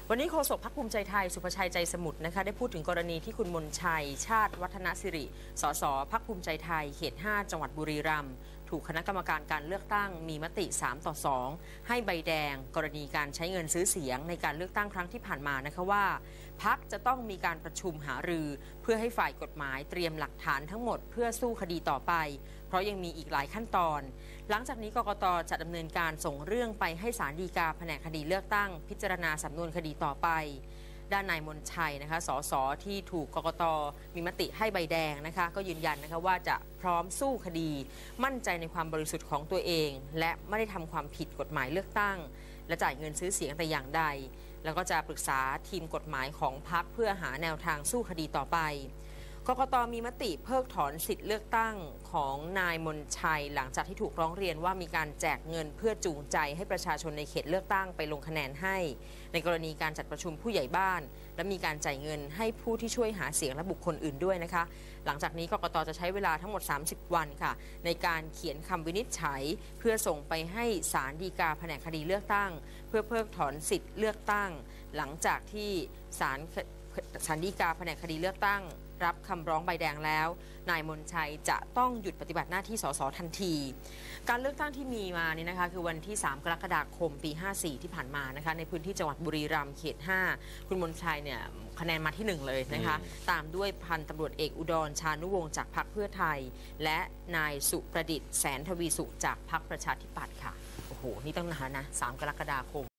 วันนี้โฆษกพรรคภูมิใจไทยสุภชัยใจสมุทรนะคะได้พูดถึงกรณีที่คุณมนชัยชาติวัฒนสิริสสพรรคภูมิใจไทยเขต 5 จังหวัดบุรีรัมย์ถูกคณะกรรมการการเลือกตั้งมีมติ3-2ให้ใบแดงกรณีการใช้เงินซื้อเสียงในการเลือกตั้งครั้งที่ผ่านมานะคะว่าพรรคจะต้องมีการประชุมหารือเพื่อให้ฝ่ายกฎหมายเตรียมหลักฐานทั้งหมดเพื่อสู้คดีต่อไปเพราะยังมีอีกหลายขั้นตอนหลังจากนี้กกต.จะดำเนินการส่งเรื่องไปให้ศาลฎีกาแผนกคดีเลือกตั้งพิจารณาสำนวนคดีต่อไปด้านนายมนชัยนะคะสสที่ถูกกกต.มีมติให้ใบแดงนะคะก็ยืนยันนะคะว่าจะพร้อมสู้คดีมั่นใจในความบริสุทธิ์ของตัวเองและไม่ได้ทำความผิดกฎหมายเลือกตั้งและจ่ายเงินซื้อเสียงแต่อย่างใดแล้วก็จะปรึกษาทีมกฎหมายของพรรคเพื่อหาแนวทางสู้คดีต่อไปกกต.มีมติเพิกถอนสิทธิเลือกตั้งของนายมนชัยหลังจากที่ถูกร้องเรียนว่ามีการแจกเงินเพื่อจูงใจให้ประชาชนในเขตเลือกตั้งไปลงคะแนนให้ในกรณีการจัดประชุมผู้ใหญ่บ้านและมีการจ่ายเงินให้ผู้ที่ช่วยหาเสียงและบุคคลอื่นด้วยนะคะหลังจากนี้กกต.จะใช้เวลาทั้งหมด30 วันค่ะในการเขียนคำวินิจฉัยเพื่อส่งไปให้ศาลฎีกาแผนกคดีเลือกตั้งเพื่อเพิกถอนสิทธิเลือกตั้งหลังจากที่ศาลฎีกาแผนกคดีเลือกตั้งรับคำร้องใบแดงแล้วนายมนชัยจะต้องหยุดปฏิบัติหน้าที่สสทันทีการเลือกตั้งที่มีมานี่นะคะคือวันที่3 กรกฎาคมปี 54 ที่ผ่านมานะคะในพื้นที่จังหวัดบุรีรัมย์เขต 5คุณมนชัยเนี่ยคะแนนมาที่1เลยนะคะตามด้วยพันตำรวจเอกอุดรชานุวงศ์จากพรรคเพื่อไทยและนายสุประดิษฐ์แสนทวีสุขจากพรรคประชาธิปัตย์ค่ะโอ้โหนี่ต้องนานนะ3 กรกฎาคม